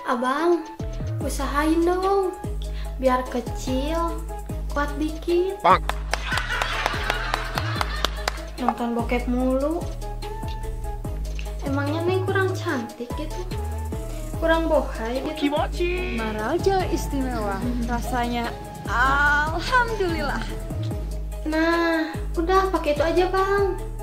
Abang, usahain dong, biar kecil, kuat dikit. Nonton bokep mulu. Emangnya Neng kurang cantik gitu? Kurang bohai gitu? Maraja istimewa, rasanya alhamdulillah. Nah, udah pakai itu aja bang.